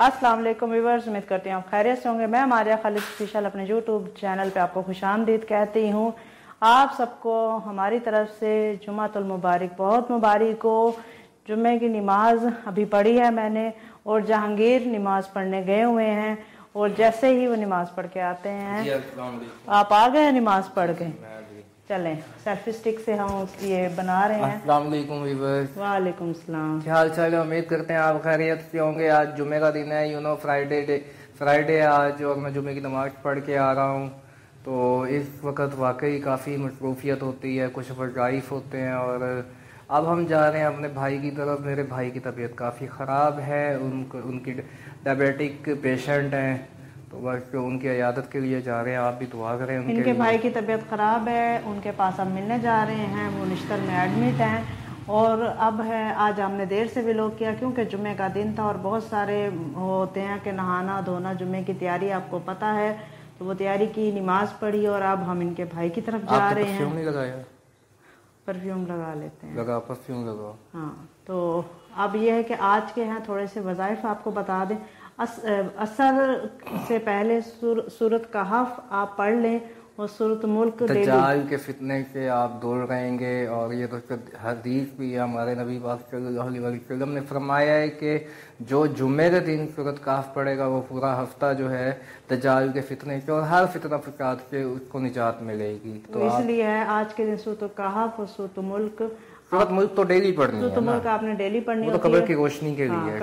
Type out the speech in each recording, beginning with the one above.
अस्सलाम वालेकुम व्यूअर्स, उम्मीद करती हूँ आप खैरियत से होंगे। मैं मारिया खालिद स्पेशल अपने यूट्यूब चैनल पे आपको खुशामदीद कहती हूँ। आप सबको हमारी तरफ से जुम्मतुल मुबारक, बहुत मुबारक हो। जुम्मे की नमाज अभी पढ़ी है मैंने और जहांगीर नमाज पढ़ने गए हुए हैं और जैसे ही वो नमाज पढ़ के आते हैं, आप आ गए नमाज पढ़ के? चलें, सेल्फी स्टिक से हम ये बना रहे हैं। अस्सलाम वालेकुम व्यूअर्स। वालेकुम सलाम। क्या हाल चाल है? उम्मीद करते हैं आप खैरियत से होंगे। आज जुमे का दिन है, फ्राइडे है आज, और मैं जुमे की नमाज पढ़ के आ रहा हूँ। तो इस वक्त वाकई काफ़ी मसरूफियत होती है, कुछ वज़ाइफ होते हैं, और अब हम जा रहे हैं अपने भाई की तरफ। मेरे भाई की तबीयत काफ़ी ख़राब है, उनकी डायबिटिक पेशेंट हैं, तो बस उनकी इयादत के लिए जा रहे हैं। आप भी दुआ करें उनके इनके लिए। भाई की तबीयत ख़राब है, उनके पास हम मिलने जा रहे हैं। वो निश्तर में एडमिट हैं और अब है, आज हमने देर से व्लॉग किया क्योंकि जुम्मे का दिन था और बहुत सारे होते हैं कि नहाना धोना, जुम्मे की तैयारी आपको पता है। तो वो तैयारी की, नमाज पढ़ी और अब हम इनके भाई की तरफ जा रहे हैं। परफ्यूम नहीं लगाया? परफ्यूम लगा लेते हैं। लगा, परफ्यूम लगाओ। हाँ, तो अब ये है कि आज के हैं थोड़े से वज़ाइफ आपको बता दें। असर से पहले सूरत कहफ आप पढ़ लें और सूरत मुल्क दज्जाल के फितने से आप दूर रहेंगे। और ये तो हदीस भी है, हमारे नबी पाक सल्लल्लाहु अलैहि वसल्लम ने फरमाया है कि जो जुम्मे के दिन सूरत कहफ पढ़ेगा वो पूरा हफ्ता जो है दज्जाल के फितने से और हर फितना फसाद से उसको निजात मिलेगी। तो इसलिए है आज के दिन सूरत कहफ और सूरत मुल्क। सूरत मुल्क तो डेली पढ़नी है, सूरत मुल्क आपने डेली पढ़नी है, तो कब्र की रोशनी के लिए।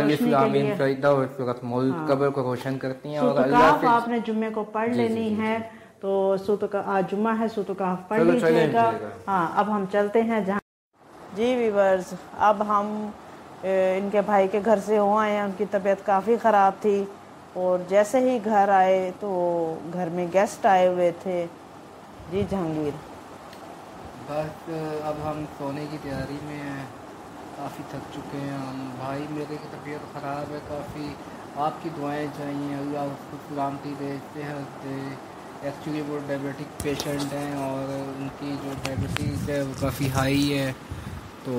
सूरत मुल्क कब्र को रोशन करती है। और अल्लाह आपने जुम्मे को पढ़ लेनी है। तो आज जुम्मा है, सूरत कहफ पढ़ लीजिएगा। हाँ, अब हम चलते हैं जहाँ। जी व्यूअर्स, अब हम इनके भाई के घर से हो आए हैं। उनकी तबीयत काफ़ी ख़राब थी और जैसे ही घर आए तो घर में गेस्ट आए हुए थे। जी जहांगीर, बस अब हम सोने की तैयारी में हैं, काफ़ी थक चुके हैं हम। भाई मेरे की तबीयत ख़राब है काफ़ी, आपकी दुआएं चाहिए। अल्लाह उसको सलामती दे, सेहत दे। एक्चुअली वो डायबिटिक पेशेंट हैं और उनकी जो डायबिटीज़ है वो काफ़ी हाई है। तो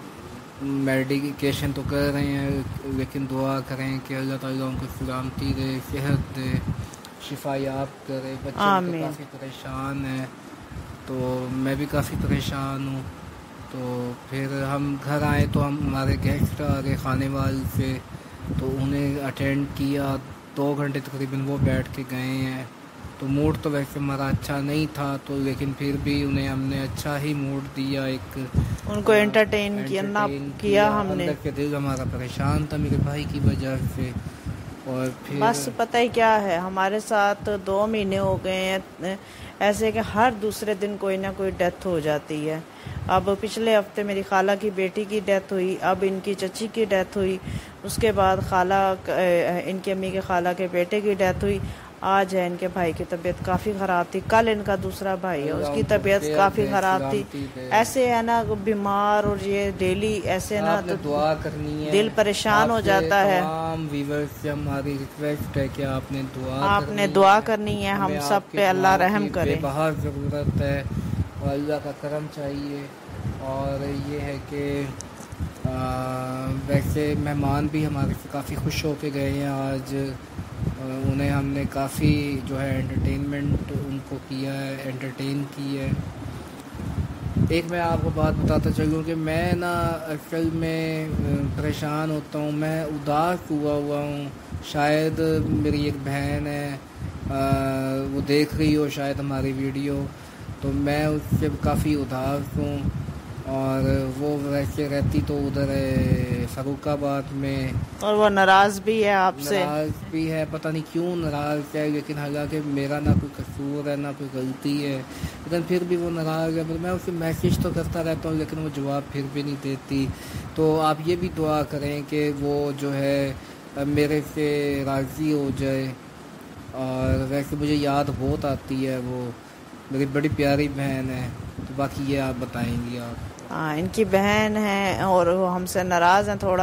मेडिकेशन तो कर रहे हैं, लेकिन दुआ करें कि अल्लाह ताला उनको सलामती दे, सेहत दे, शिफा याब करे। बच्चे तो काफ़ी परेशान हैं, तो मैं भी काफ़ी परेशान हूँ। तो फिर हम घर आए तो हमारे गेस्ट आ गए खानेवाल से, तो उन्हें अटेंड किया। 2 घंटे तकरीबन वो बैठ के गए हैं। तो मूड तो वैसे हमारा अच्छा नहीं था, तो लेकिन फिर भी उन्हें हमने अच्छा ही मूड दिया, एक उनको एंटरटेन किया हमने। अंदर के दिल हमारा परेशान था मेरे भाई की वजह से। और फिर बस पता ही क्या है, हमारे साथ 2 महीने हो गए हैं ऐसे कि हर दूसरे दिन कोई ना कोई डेथ हो जाती है। अब पिछले हफ्ते मेरी खाला की बेटी की डेथ हुई, अब इनकी चची की डेथ हुई, उसके बाद इनकी अम्मी के खाला के बेटे की डेथ हुई। आज है इनके भाई की तबीयत काफ़ी ख़राब थी। कल इनका दूसरा भाई है, उसकी तबीयत काफ़ी ख़राब थी। ऐसे है ना, बीमार और ये डेली ऐसे ना, तो दुआ करनी है, दिल परेशान हो जाता है। तमाम व्यूअर्स से हमारी रिक्वेस्ट है कि आपने दुआ करनी है। हम सब पे अल्लाह रहम करे, बहुत ज़रूरत है और अल्लाह का करम चाहिए। और ये है कि वैसे मेहमान भी हमारे से काफ़ी खुश होके गए हैं आज। उन्हें हमने काफ़ी जो है एंटरटेनमेंट उनको किया है, एंटरटेन की है। एक मैं आपको बात बताता चलूँ कि मैं ना असल में परेशान होता हूँ, मैं उदास हुआ हूँ। शायद मेरी एक बहन है, वो देख रही हो शायद हमारी वीडियो, तो मैं उससे काफ़ी उदास हूँ। और वो वैसे रहती तो उधर है फरुखाबाद में, और वो नाराज़ भी है आपसे। नाराज़ भी है, पता नहीं क्यों नाराज़ है, लेकिन हालांकि मेरा ना कोई कसूर है ना कोई गलती है, लेकिन फिर भी वो नाराज़ है। मैं उसे मैसेज तो करता रहता हूँ लेकिन वो जवाब फिर भी नहीं देती। तो आप ये भी दुआ करें कि वो जो है मेरे से राज़ी हो जाए। और वैसे मुझे याद बहुत आती है, वो मेरी बड़ी प्यारी बहन है। तो बाकी ये आप बताएंगी आप। हाँ, इनकी बहन है और वो हमसे नाराज़ हैं थोड़ा,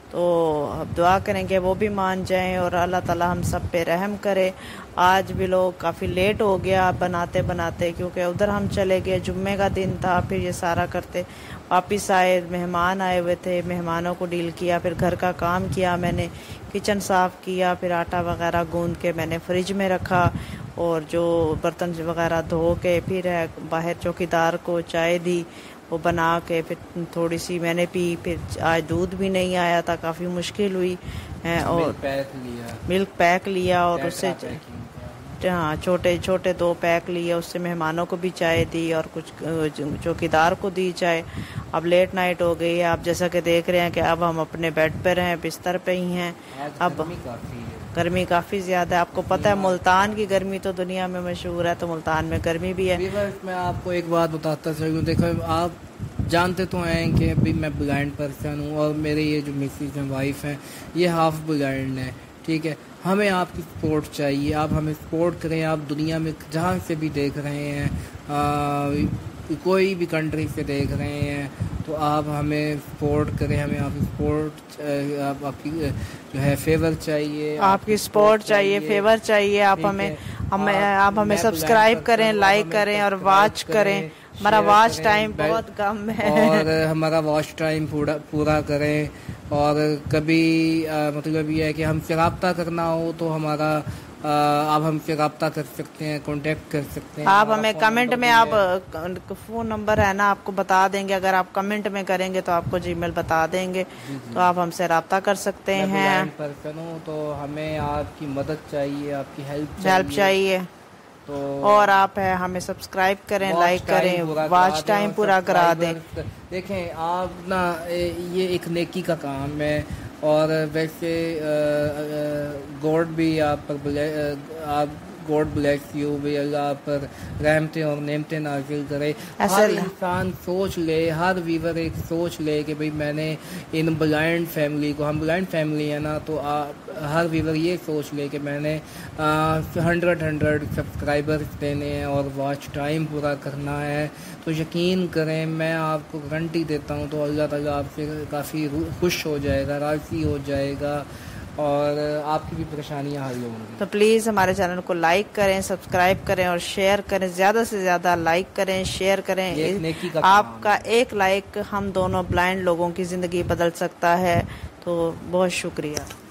तो अब दुआ करेंगे वो भी मान जाएं और अल्लाह ताला हम सब पे रहम करे। आज भी लोग काफ़ी लेट हो गया बनाते बनाते, क्योंकि उधर हम चले गए, जुम्मे का दिन था, फिर ये सारा करते वापस आए, मेहमान आए हुए थे, मेहमानों को डील किया, फिर घर का काम किया, मैंने किचन साफ़ किया, फिर आटा वगैरह गूंद के मैंने फ्रिज में रखा और जो बर्तन वगैरह धो के फिर बाहर चौकीदार को चाय दी, वो बना के फिर थोड़ी सी मैंने पी। फिर आज दूध भी नहीं आया था, काफ़ी मुश्किल हुई है, और मिल्क पैक लिया और उससे हाँ छोटे छोटे 2 पैक लिए, उससे मेहमानों को भी चाय दी और कुछ चौकीदार को दी चाय। अब लेट नाइट हो गई है, आप जैसा कि देख रहे हैं कि अब हम अपने बेड पे हैं, बिस्तर पे ही हैं। अब गर्मी काफ़ी ज़्यादा है, आपको पता है मुल्तान की गर्मी तो दुनिया में मशहूर है, तो मुल्तान में गर्मी भी है। मैं आपको एक बात बताता चलूँ, देखो आप जानते तो हैं कि अभी मैं ब्लाइंड पर्सन हूँ और मेरे ये जो मिसेज हैं, वाइफ हैं, ये हाफ ब्लाइंड है, ठीक है। हमें आपकी सपोर्ट चाहिए, आप हमें सपोर्ट करें। आप दुनिया में जहाँ से भी देख रहे हैं, कोई भी कंट्री से देख रहे हैं, तो आप हमें सपोर्ट करें, हमें आपकी सपोर्ट, आपकी जो है फेवर चाहिए, आपकी सपोर्ट चाहिए, फेवर चाहिए। आप हमें सब्सक्राइब करें, लाइक करें और वॉच करें। हमारा वॉच टाइम बहुत कम है और हमारा वॉच टाइम पूरा करें। और कभी मतलब ये है कि हमसे रब्ता करना हो तो हमारा आप हमसे रब्ता कर सकते हैं, कांटेक्ट कर सकते हैं। आप हमें कमेंट में, आप फ़ोन नंबर है ना, आपको बता देंगे। अगर आप कमेंट में करेंगे तो आपको जीमेल बता देंगे, तो आप हमसे रब्ता कर सकते हैं। पर्सन हूँ तो हमें आपकी मदद चाहिए, आपकी हेल्प चाहिए। तो और आप है हमें सब्सक्राइब करें, लाइक करें, वॉच टाइम पूरा करा दें। देखें आप ना, ये एक नेकी का काम है और वैसे गॉड भी आप पर गॉड ब्लेस यू, भी अल्लाह पर रहमतें और नेमतें नाजिल करे। हर इंसान सोच ले, हर वीवर एक सोच ले कि भाई मैंने इन ब्लाइंड फैमिली को, हम ब्लाइंड फैमिली है ना, तो हर वीवर ये सोच ले कि मैंने 100 सब्सक्राइबर्स देने हैं और वॉच टाइम पूरा करना है। तो यकीन करें, मैं आपको गारंटी देता हूँ, तो अल्लाह ताला आपसे काफ़ी खुश हो जाएगा, राज़ी हो जाएगा और आपकी भी परेशानियां हल होंगी। तो प्लीज़ हमारे चैनल को लाइक करें, सब्सक्राइब करें और शेयर करें, ज़्यादा से ज़्यादा लाइक करें, शेयर करें। आपका एक लाइक हम दोनों ब्लाइंड लोगों की ज़िंदगी बदल सकता है। तो बहुत शुक्रिया।